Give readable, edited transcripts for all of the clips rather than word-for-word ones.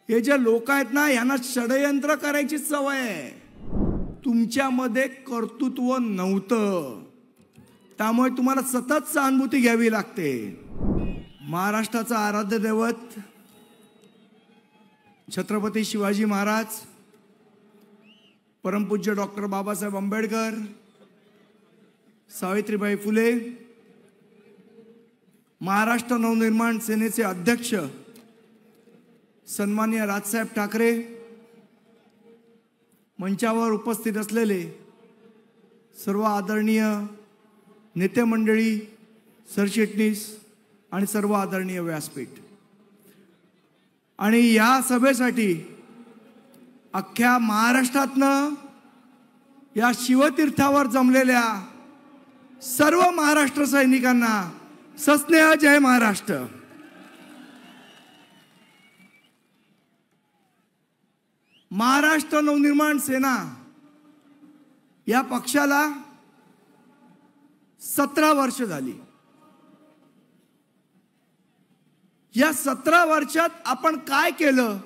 हे जे लोक आहेत ना, यांना षडयंत्र करायची सवय आहे. तुमच्यामध्ये कर्तृत्व नव्हतं, त्यामुळे तुम्हाला सतत सहानुभूती घ्यावी लागते. महाराष्ट्राचा आराध्य दैवत छत्रपती शिवाजी महाराज, परमपूज्य डॉक्टर बाबासाहेब आंबेडकर, सावित्रीबाई फुले, महाराष्ट्र नवनिर्माण सेनेचे अध्यक्ष सन्माननीय राजसाहेब ठाकरे, मंचावर उपस्थित असलेले सर्व आदरणीय नेते मंडळी, सरचिटणीस आणि सर्व आदरणीय व्यासपीठ, आणि या सभेसाठी अख्ख्या महाराष्ट्रातनं या शिवतीर्थावर जमलेल्या सर्व महाराष्ट्र सैनिकांना सस्नेह जय महाराष्ट्र. महाराष्ट्र नवनिर्माण सेना या पक्षाला 17 वर्ष झाली. या 17 वर्षात आपण काय केलं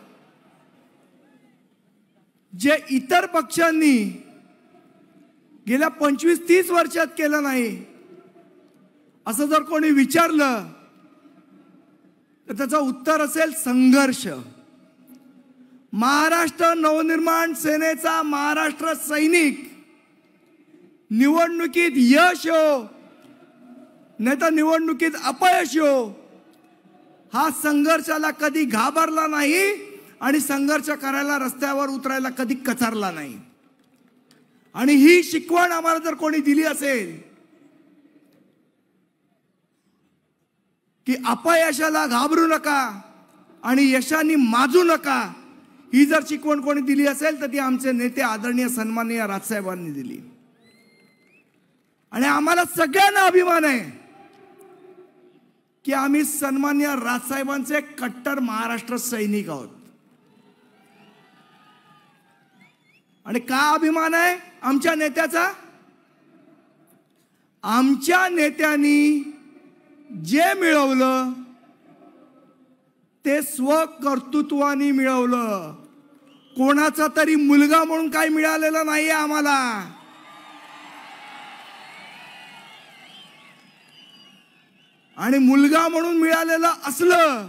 जे इतर पक्षांनी गेल्या 25-30 वर्षात केलं नाही, असं जर कोणी विचारलं तर त्याचं उत्तर असेल संघर्ष. महाराष्ट्र नवनिर्माण सेनेचा महाराष्ट्र सैनिक निवडणुकीत यश हो नाही तर निवडणुकीत अपयश हो, हा संघर्षाला कधी घाबरला नाही आणि संघर्ष करायला, रस्त्यावर उतरायला कधी कचारला नाही. आणि ही शिकवण आम्हाला जर कोणी दिली असेल की अपयशाला घाबरू नका आणि यशाने माजू नका, ही जर शिकवण कोणी दिली असेल तर ती आमचे नेते आदरणीय सन्माननीय राजसाहेबांनी दिली. आणि आम्हाला सगळ्यांना अभिमान आहे की आम्ही सन्माननीय राजसाहेबांचे कट्टर महाराष्ट्र सैनिक आहोत. आणि का अभिमान आहे आमच्या नेत्याचा? आमच्या नेत्यांनी जे मिळवलं ते स्वकर्तृत्वाने मिळवलं. कोणाचा तरी मुलगा म्हणून काही मिळालेलं नाहीये आम्हाला. आणि मुलगा म्हणून मिळालेलं असलं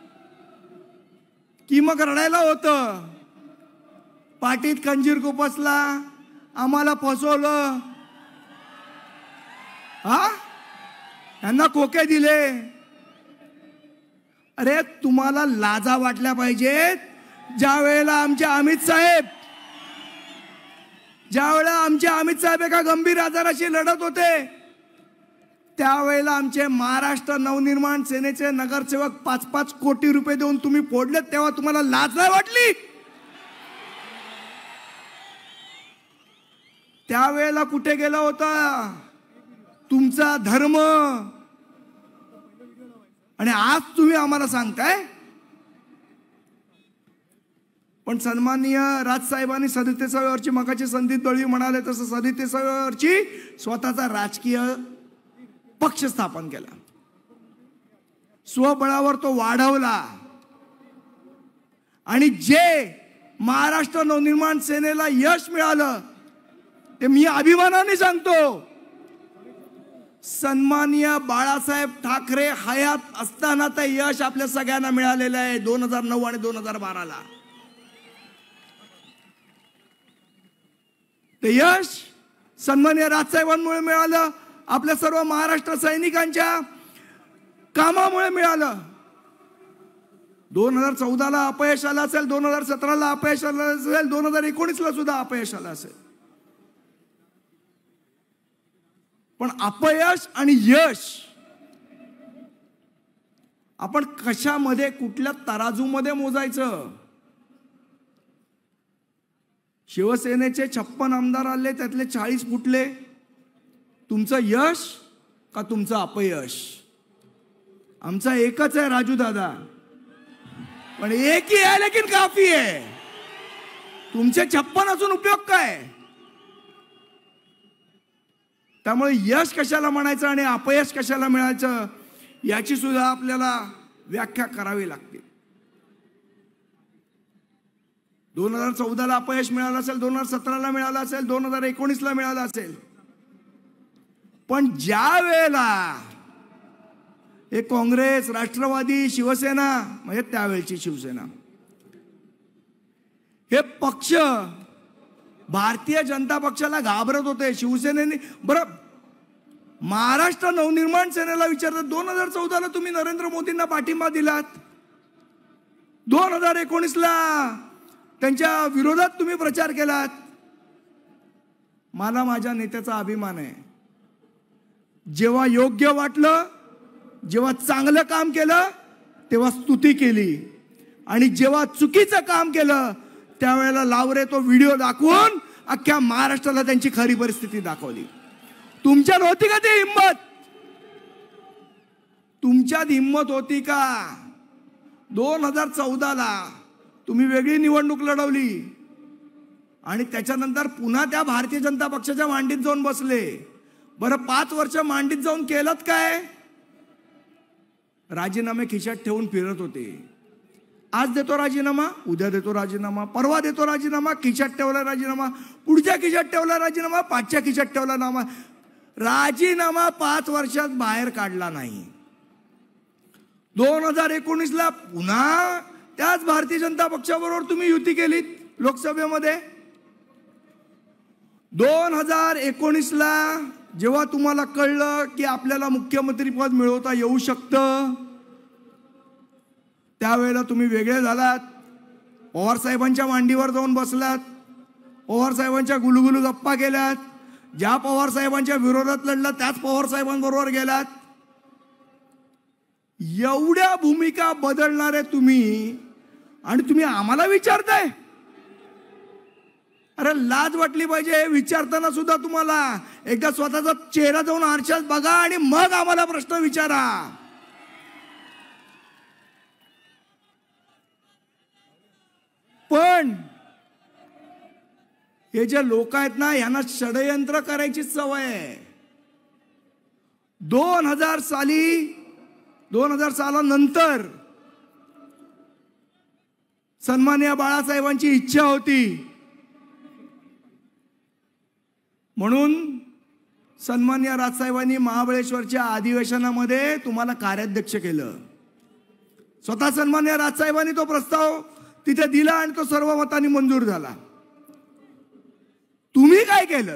की मग रडायला होतं. पाठीत खंजीर खुपसला, आम्हाला फसवलं, हा यांना खोके दिले. अरे तुम्हाला लाजा वाटल्या पाहिजेत. ज्या वेळेला आमचे अमित साहेब एका गंभीर आजाराशी लढत होते, त्यावेळेला आमचे महाराष्ट्र नवनिर्माण सेनेचे नगरसेवक 5-5 कोटी रुपये देऊन तुम्ही फोडलेत, तेव्हा तुम्हाला लाज नाही वाटली? त्यावेळेला कुठे गेला होता तुमचा धर्म? आणि आज तुम्ही आम्हाला सांगताय. पण सन्माननीय राजसाहेबांनी 37व्या वर्षी मगाची संदीप दळवी म्हणाले तसं 37व्या वर्षी स्वतःचा राजकीय पक्ष स्थापन केला, स्वबळावर तो वाढवला. आणि जे महाराष्ट्र नवनिर्माण सेनेला यश मिळालं ते मी अभिमानाने सांगतो, सन्माननीय बाळासाहेब ठाकरे हयात असताना ते यश आपल्या सगळ्यांना मिळालेलं आहे 2009 आणि 2012ला. ते यश सन्माननीय राजसाहेबांमुळे मिळालं, आपल्या सर्व महाराष्ट्र सैनिकांच्या कामामुळे मिळालं. 2014ला अपयश आलं असेल, 2017ला अपयश आलं असेल, 2019ला सुद्धा अपयश आलं असेल. पण अपयश आणि यश आपण कशामध्ये, कुठल्या तराजूमध्ये मोजायचं? शिवसेनेचे 56 आमदार आले, त्यातले 40 फुटले. तुमचं यश का तुमचं अपयश? आमचा एकच आहे राजू दादा, पण एक ही आहे लेकिन काफी आहे. तुमचे 56 असून उपयोग काय? त्यामुळे यश कशाला म्हणायचं आणि अपयश कशाला मिळायचं याची सुद्धा आपल्याला व्याख्या करावी लागते. 2014ला अपयश मिळालं असेल, 2017ला मिळालं असेल, 2019ला मिळालं असेल. पण ज्या वेळेला हे काँग्रेस, राष्ट्रवादी, शिवसेना म्हणजे त्यावेळची शिवसेना हे पक्ष भारतीय जनता पक्षाला घाबरत होते. शिवसेनेने बरं महाराष्ट्र नवनिर्माण सेनेला विचारतात, 2014ला तुम्ही नरेंद्र मोदींना पाठिंबा दिलात, 2019ला त्यांच्या विरोधात तुम्ही प्रचार केलात. मला माझ्या नेत्याचा अभिमान आहे. जेव्हा योग्य वाटलं, जेव्हा चांगलं काम केलं तेव्हा स्तुती केली, आणि जेव्हा चुकीचं काम केलं त्यावेळेला लावरे तो व्हिडिओ दाखवून अख्ख्या महाराष्ट्राला त्यांची खरी परिस्थिती दाखवली. तुमच्यात होती का ती हिंमत? तुमच्यात हिंमत होती का? 2014ला तुम्ही वेगळी निवडणूक लढवली आणि त्याच्यानंतर पुन्हा त्या भारतीय जनता पक्षाच्या मांडीत जाऊन बसले. बरं 5 वर्ष मांडीत जाऊन केलंत काय? राजीनामे खिशात ठेवून फिरत होते. आज देतो राजीनामा, उद्या देतो राजीनामा, परवा देतो राजीनामा, खिशात ठेवला राजीनामा, पुढच्या खिशात ठेवला राजीनामा, 5च्या खिशात ठेवला नामा. राजीनामा 5 वर्षात बाहेर काढला नाही. 2019ला पुन्हा त्याच भारतीय जनता पक्षाबरोबर तुम्ही युती केलीत लोकसभेमध्ये. 2019ला जेव्हा तुम्हाला कळलं की आपल्याला मुख्यमंत्री पद मिळवता येऊ शकतं, त्यावेळेला तुम्ही वेगळे झालात. पवार साहेबांच्या मांडीवर जाऊन बसलात, पवार साहेबांच्या गुलगुलू गप्पा केल्यात, ज्या पवार साहेबांच्या विरोधात लढलात त्याच पवार साहेबांबरोबर गेलात. एवढ्या भूमिका बदलणारे तुम्ही, आणि तुम्ही आम्हाला विचारताय? अरे लाज वाटली पाहिजे विचारताना सुद्धा. तुम्हाला एकदा स्वतःचा चेहरा जाऊन आरशात बघा आणि मग आम्हाला प्रश्न विचारा. पण हे जे लोक आहेत ना, यांना षडयंत्र करायची सवय आहे. 2000 सालानंतर सन्माननीय बाळासाहेबांची इच्छा होती म्हणून सन्माननीय राजसाहेबांनी महाबळेश्वरच्या अधिवेशनामध्ये तुम्हाला कार्याध्यक्ष केलं. स्वतः सन्माननीय राजसाहेबांनी तो प्रस्ताव तिथे दिला आणि तो सर्व मतांनी मंजूर झाला. तुम्ही काय केलं?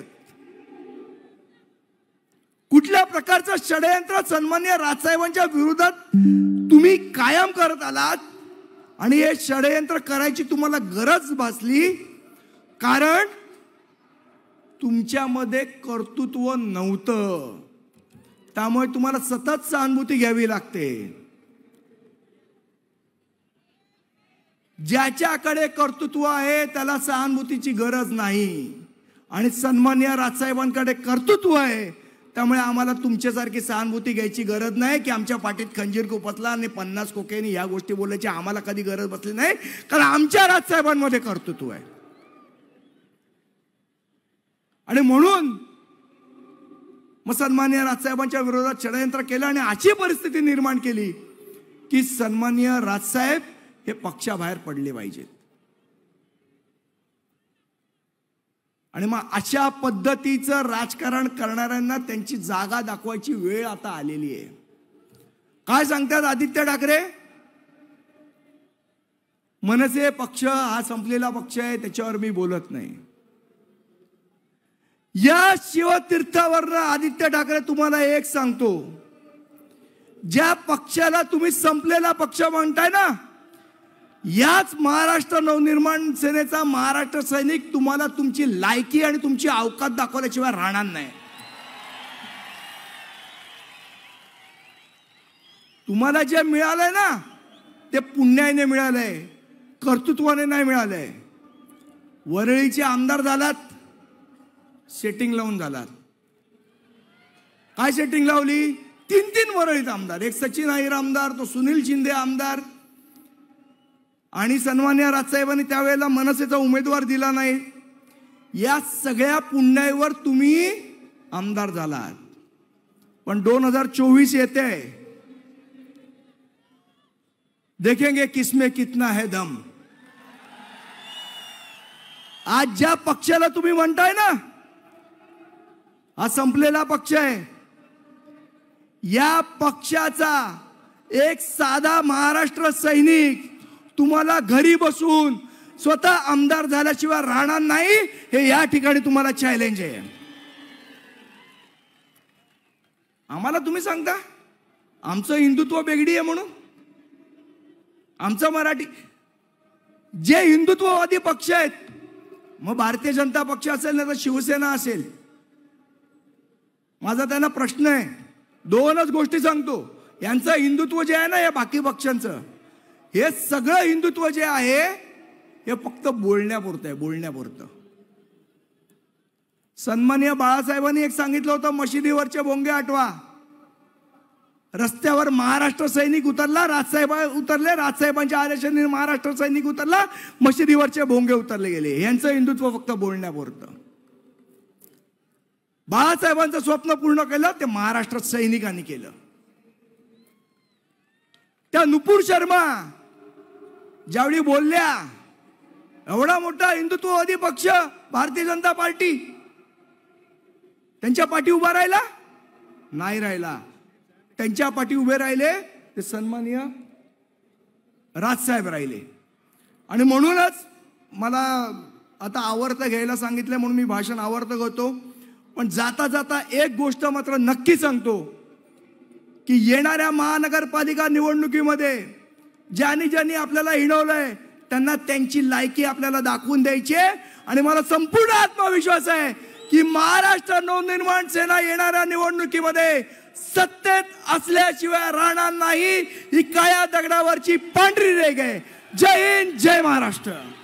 कुठल्या प्रकारचं षडयंत्र सन्माननीय राजसाहेबांच्या विरोधात तुम्ही कायम करत आलात, आणि हे षडयंत्र करायची तुम्हाला गरज भासली कारण तुमच्यामध्ये कर्तृत्व नव्हतं. त्यामुळे तुम्हाला सतत सहानुभूती घ्यावी लागते. ज्याच्याकडे कर्तृत्व आहे त्याला सहानुभूतीची गरज नाही, आणि सन्माननीय राजसाहेबांकडे कर्तृत्व आहे त्यामुळे आम्हाला तुमच्यासारखी सहानुभूती घ्यायची गरज नाही की आमच्या पाठीत खंजीर खुपसला आणि 50 कोकेनी या गोष्टी बोलायची आम्हाला कधी गरज बसली नाही, कारण आमच्या राजसाहेबांमध्ये कर्तृत्व आहे. आणि म्हणून मग सन्माननीय राजसाहेबांच्या विरोधात षडयंत्र केलं आणि अशी परिस्थिती निर्माण केली की सन्माननीय राजसाहेब हे पक्षाबाहेर पडले पाहिजेत. आणि मग अशा पद्धतीचं राजकारण करणाऱ्यांना त्यांची जागा दाखवायची वेळ आता आलेली आहे. काय सांगतात आदित्य ठाकरे? मनसे पक्ष हा संपलेला पक्ष आहे, त्याच्यावर मी बोलत नाही. या शिवतीर्थावरनं आदित्य ठाकरे तुम्हाला एक सांगतो, ज्या पक्षाला तुम्ही संपलेला पक्ष म्हणताय ना, याच महाराष्ट्र नवनिर्माण सेनेचा महाराष्ट्र सैनिक तुम्हाला तुमची लायकी आणि तुमची अवकात दाखवल्याशिवाय राहणार नाही. तुम्हाला जे मिळालंय ना ते पुण्याने मिळालंय, कर्तृत्वाने नाही मिळालंय. वरळीचे आमदार झालात, सेटिंग लावून झालात. काय सेटिंग लावली? 3 वरळीत आमदार, एक सचिन अहिर आमदार, तो सुनील शिंदे आमदार, आणि सन्माननीय राजसाहेबांनी त्यावेळेला मनसेचा उमेदवार दिला नाही. या सगळ्या पुण्याईवर तुम्ही आमदार झालात. पण 2024 येते, देखेंगे किसमें कितना है दम. आज ज्या पक्षाला तुम्ही म्हणताय ना, हा संपलेला पक्ष आहे. या पक्षाचा एक साधा महाराष्ट्र सैनिक तुम्हाला घरी बसून स्वतः आमदार झाल्याशिवाय राहणार नाही, हे या ठिकाणी तुम्हाला चॅलेंज आहे. आम्हाला तुम्ही सांगता आमचं हिंदुत्व बेगडी आहे म्हणून. आमचं मराठी जे हिंदुत्ववादी पक्ष आहेत, मग भारतीय जनता पक्ष असेल ना तर शिवसेना असेल, माझा त्यांना प्रश्न आहे. दोनच गोष्टी सांगतो. यांचं हिंदुत्व जे आहे ना, या बाकी पक्षांचं, हे सगळं हिंदुत्व जे आहे हे फक्त बोलण्यापुरतं आहे, बोलण्यापुरतं. सन्माननीय बाळासाहेबांनी एक सांगितलं होतं, मशिदीवरचे भोंगे आठवा. रस्त्यावर महाराष्ट्र सैनिक उतरला, राजसाहेब उतरले, राजसाहेबांच्या आदेशाने महाराष्ट्र सैनिक उतरला, मशिदीवरचे भोंगे उतरले गेले. यांचं हिंदुत्व फक्त बोलण्यापुरतं. बाळासाहेबांचं स्वप्न पूर्ण केलं ते महाराष्ट्र सैनिकांनी केलं. त्या नुपूर शर्मा ज्यावेळी बोलल्या, एवढा मोठा हिंदुत्ववादी पक्ष भारतीय जनता पार्टी त्यांच्या पाठी उभा राहिला नाही राहिला. त्यांच्या पाठी उभे राहिले ते सन्माननीय राजसाहेब राहिले. आणि म्हणूनच मला आता आवर्त घ्यायला सांगितलं म्हणून मी भाषण आवर्त घेतो. पण जाता जाता एक गोष्ट मात्र नक्की सांगतो की येणाऱ्या महानगरपालिका निवडणुकीमध्ये ज्यांनी ज्यांनी आपल्याला हिणवलंय त्यांना त्यांची लायकी आपल्याला दाखवून द्यायची आहे. आणि मला संपूर्ण आत्मविश्वास आहे की महाराष्ट्र नवनिर्माण सेना येणाऱ्या निवडणुकीमध्ये सत्तेत असल्याशिवाय राहणार नाही. ही काळ्या दगडावरची पांढरी रेघ आहे. जय हिंद, जय महाराष्ट्र.